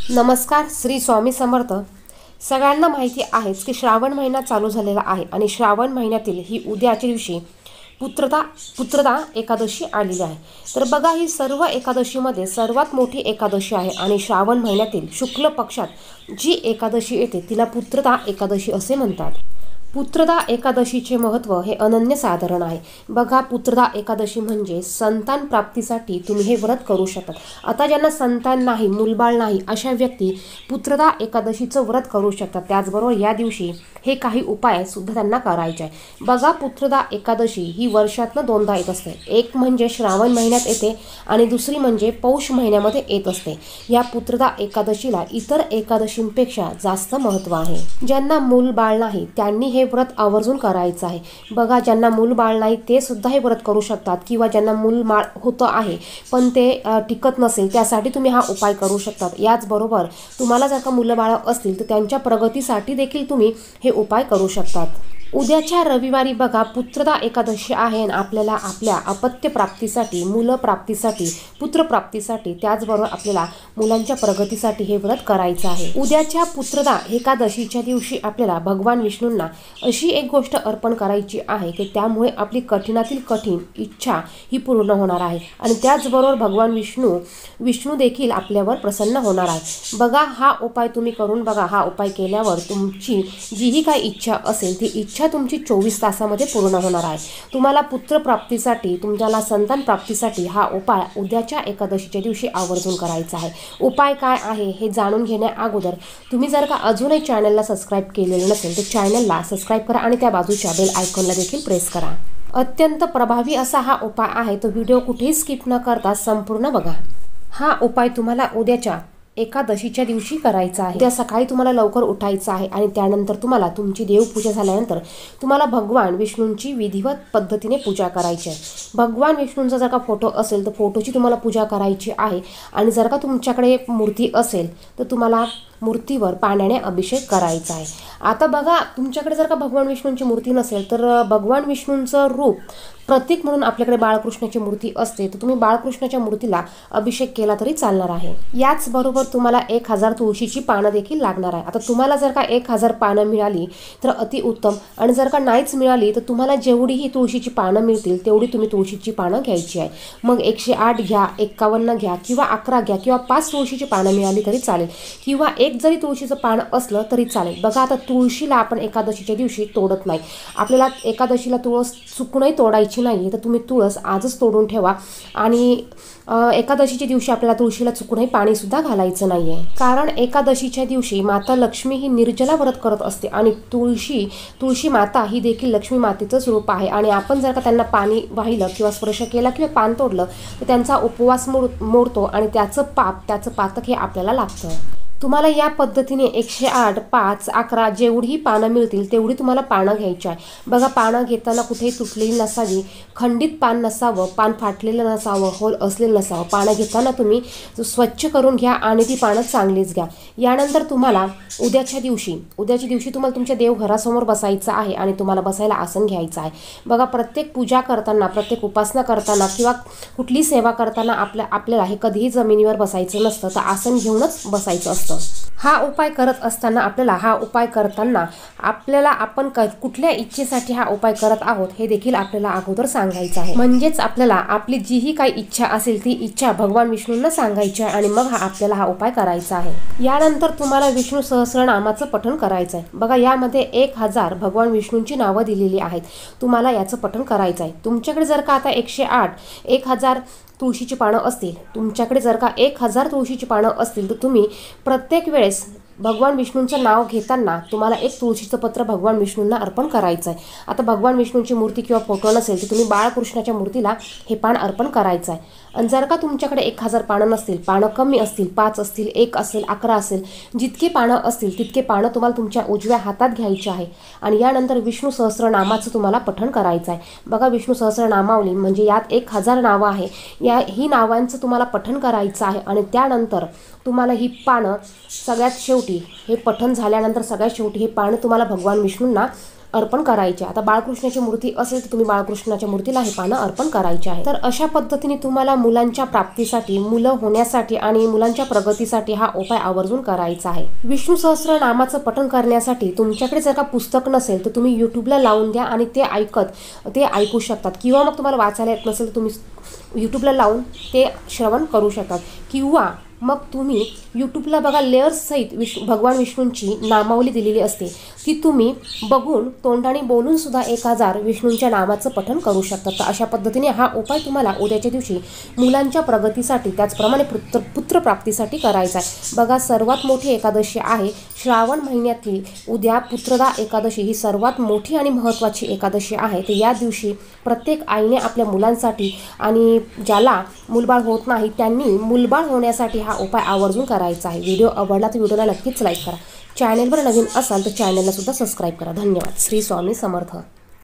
नमस्कार. श्री स्वामी समर्थ. सगळ्यांना माहिती आहेच की श्रावण महिना चालू झालेला आहे आणि श्रावण महिन्यातील ही उद्याच्या दिवशी पुत्रदा एकादशी आलेली आहे. तर बघा, ही सर्व एकादशीमध्ये सर्वात मोठी एकादशी आहे आणि श्रावण महिन्यातील शुक्ल पक्षात जी एकादशी येते तिला पुत्रदा एकादशी असे म्हणतात. पुत्रदा एकादशीचे महत्त्व हे अनन्यसाधारण आहे. बघा, पुत्रदा एकादशी म्हणजे संतान प्राप्तीसाठी तुम्ही हे व्रत करू शकता. आता ज्यांना संतान नाही, मूलबाळ नाही, अशा व्यक्ती पुत्रदा एकादशीचं व्रत करू शकतात. त्याचबरोबर या दिवशी हे काही उपाय सुद्धा त्यांना करायचे आहे. बघा, पुत्रदा एकादशी ही वर्षातनं दोनदा येत असते. एक म्हणजे श्रावण महिन्यात येते आणि दुसरी म्हणजे पौष महिन्यामध्ये येत असते. या पुत्रदा एकादशीला इतर एकादशींपेक्षा जास्त महत्त्व आहे. ज्यांना मूलबाळ नाही त्यांनी हे व्रत आवर्जून करायचं आहे. बघा, ज्यांना मूलबाळ नाही ते सुद्धा हे व्रत करू शकतात किंवा ज्यांना मूलबाळ होतं आहे पण ते टिकत नसेल त्यासाठी तुम्ही हा उपाय करू शकतात. याचबरोबर तुम्हाला जर का मूलबाळ असतील तर त्यांच्या प्रगतीसाठी देखील तुम्ही हे उपाय करू शकतात. उद्याच्या रविवारी बघा, पुत्रदा एकादशी आहे आणि आपल्याला आपल्या अपत्य प्राप्तीसाठी, मूलप्राप्तीसाठी, पुत्रप्राप्तीसाठी, त्याचबरोबर आपल्याला मुलांच्या प्रगतीसाठी हे व्रत करायचं आहे. उद्याच्या पुत्रदा एकादशीच्या दिवशी आपल्याला भगवान विष्णूंना अशी एक गोष्ट अर्पण करायची आहे की त्यामुळे आपली कठीणातील कठीण इच्छा ही पूर्ण होणार आहे आणि त्याचबरोबर भगवान विष्णू देखील आपल्यावर प्रसन्न होणार आहे. बघा, हा उपाय तुम्ही करून बघा. हा उपाय केल्यावर तुमची जीही काही इच्छा असेल ती इच्छा तुमची 24 तासामध्ये पूर्ण होणार आहे. तुम्हाला पुत्रप्राप्तीसाठी, तुम्हाला संतान प्राप्तीसाठी हा उपाय उद्याच्या एकादशीच्या दिवशी आवर्जून करायचा आहे. उपाय काय आहे हे जाणून घेण्या अगोदर तुम्ही जर का अजूनही चॅनलला सबस्क्राईब केलेलं नसेल तर चॅनलला सबस्क्राईब करा आणि त्या बाजूच्या बेल आयकॉनला देखील प्रेस करा. अत्यंत प्रभावी असा हा उपाय आहे. तो व्हिडिओ कुठेही स्किप न करता संपूर्ण बघा. हा उपाय तुम्हाला उद्याच्या एकादशीच्या दिवशी करायचा आहे. त्या सकाळी तुम्हाला लवकर उठायचं आहे आणि त्यानंतर तुम्हाला तुमची देवपूजा झाल्यानंतर तुम्हाला भगवान विष्णूंची विधिवत पद्धतीने पूजा करायची आहे. भगवान विष्णूंचा जर का फोटो असेल तर फोटोची तुम्हाला पूजा करायची आहे आणि जर का तुमच्याकडे मूर्ती असेल तर तुम्हाला मूर्तीवर पाण्याने अभिषेक करायचा आहे. आता बघा, तुमच्याकडे जर का भगवान विष्णूंची मूर्ती नसेल तर भगवान विष्णूंचं रूप प्रतीक म्हणून आपल्याकडे बाळकृष्णाची मूर्ती असते तर तुम्ही बाळकृष्णाच्या मूर्तीला अभिषेक केला तरी चालणार आहे. याचबरोबर तुम्हाला 1000 तुळशीची पानं देखील लागणार आहे. आता तुम्हाला जर का 1000 पानं मिळाली तर अतिउत्तम आणि जर का नाहीच मिळाली तर तुम्हाला जेवढीही तुळशीची पानं मिळतील तेवढी तुम्ही तुळशीची पानं घ्यायची आहे. मग 108 घ्या, 51 घ्या किंवा 11 घ्या किंवा 5 तुळशीची पानं मिळाली तरी चालेल किंवा एक जरी तुळशीचं पान असलं तरी चालेल. बघा, आता तुळशीला आपण एकादशीच्या दिवशी तोडत नाही. आपल्याला एकादशीला तुळस चुकूनही तोडायची नाही तर तुम्ही तुळस आजच तोडून ठेवा आणि एकादशीच्या दिवशी आपल्याला तुळशीला चुकूनही पाणी सुद्धा घालायचं नाहीये. कारण एकादशीच्या दिवशी माता लक्ष्मी ही निर्जला व्रत करत असते आणि तुळशी माता ही देखील लक्ष्मी मातेचंच रूप आहे आणि आपण जर का त्यांना पाणी वाहिलं किंवा स्पर्श केला किंवा पान तोडलं तर त्यांचा उपवास मोडतो आणि त्याचं पातक हे आपल्याला लागतं. तुम्हाला या पद्धतीने 108, 5, 11 जेवढी पानं मिळतील तेवढी तुम्हाला पानं घ्यायची आहे. बघा, पानं घेताना कुठेही तुटलेली नसावी, खंडित पान नसावं, पान फाटलेलं नसावं, होल असलेलं नसावं. पानं घेताना तुम्ही स्वच्छ करून घ्या आणि ती पानं चांगलीच घ्या. यानंतर तुम्हाला उद्याच्या दिवशी तुम्हाला तुमच्या देवघरासमोर बसायचं आहे आणि तुम्हाला बसायला आसन घ्यायचं आहे. बघा, प्रत्येक पूजा करताना, प्रत्येक उपासना करताना किंवा कुठली सेवा करताना आपल्याला हे कधीही जमिनीवर बसायचं नसतं तर आसन घेऊनच बसायचं असतं. हा उपाय करत असताना आपल्याला आपण कुठल्या इच्छेसाठी हा उपाय करत आहोत हे देखील आपल्याला अगोदर सांगायचं आहे. म्हणजेच आपल्याला आपली जीही काही इच्छा असेल ती इच्छा भगवान विष्णूंना सांगायची आहे आणि मग आपल्याला हा उपाय करायचा आहे. यानंतर तुम्हाला विष्णू सहस्रनामाचं पठण करायचं आहे. बघा, यामध्ये 1000 भगवान विष्णूंची नावं दिलेली आहेत. तुम्हाला याचं पठण करायचं आहे. तुमच्याकडे जर का आता 108, 1000 तुळशीची पानं असतील, तुमच्याकडे जर का 1000 तुळशीची पानं असतील तर तुम्ही प्रत्येक वेळेस भगवान विष्णूंचं नाव घेताना तुम्हाला एक तुळशीचं पत्र भगवान विष्णूंना अर्पण करायचं आहे. आता भगवान विष्णूंची मूर्ती किंवा फोटो नसेल तर तुम्ही बाळकृष्णाच्या मूर्तीला हे पान अर्पण करायचं आहे. आणि जर का तुमच्याकडे 1000 पानं नसतील, पानं कमी असतील, 5 असतील, 1 असेल, 11 असेल, जितके पानं असतील तितके पानं तुम्हाला तुमच्या उजव्या हातात घ्यायची आहे आणि यानंतर विष्णू सहस्रनामाचं तुम्हाला पठण करायचं आहे. बघा, विष्णू सहस्रनामावली म्हणजे यात 1000 नावं आहे. ही नावांचं तुम्हाला पठण करायचं आहे आणि त्यानंतर तुम्हाला ही पानं सगळ्यात शेवटी हे पठण झाल्यानंतर सगळ्यात शेवटी हे पानं तुम्हाला भगवान विष्णूंना अर्पण करायचे. आता बाळकृष्णाची मूर्ती असेल तर तुम्ही बाळकृष्णाच्या मूर्तीला हे पानं अर्पण करायचे आहे. तर अशा पद्धतीने तुम्हाला मुलांच्या प्राप्तीसाठी, मुलं होण्यासाठी आणि मुलांच्या प्रगतीसाठी हा उपाय आवर्जून करायचा आहे. विष्णू सहस्त्रनामाचं पठण करण्यासाठी तुमच्याकडे जर का पुस्तक नसेल तर तुम्ही यूट्यूबला लावून द्या आणि ते ऐकू शकतात, किंवा मग तुम्हाला वाचायला येत नसेल तर तुम्ही यूट्यूबला लावून ते श्रवण करू शकतात. किंवा मग तुम्ही यूट्यूबला बघा, लेअर्स सहित भगवान विष्णूंची नामावली दिलेली असते, ती तुम्ही बघून तोंडाने बोलून सुद्धा 1000 विष्णूंच्या नामाचं पठण करू शकतात. तर अशा पद्धतीने हा उपाय तुम्हाला उद्याच्या दिवशी मुलांच्या प्रगतीसाठी, त्याचप्रमाणे पुत्रप्राप्तीसाठी करायचा आहे. बघा, सर्वात मोठी एकादशी आहे श्रावण महिन्यातली. उद्या पुत्रदा एकादशी ही सर्वात मोठी आणि महत्त्वाची एकादशी आहे. तर या दिवशी प्रत्येक आईने आपल्या मुलांसाठी आणि ज्याला मूलबाळ होत नाही त्यांनी मूलबाळ होण्यासाठी हा उपाय आवर्जून करायचा आहे. व्हिडिओ आवडला तर व्हिडिओला नक्कीच लाईक करा. चॅनलवर नवीन असाल तर चॅनलला सुद्धा सबस्क्राईब करा. धन्यवाद. श्री स्वामी समर्थ.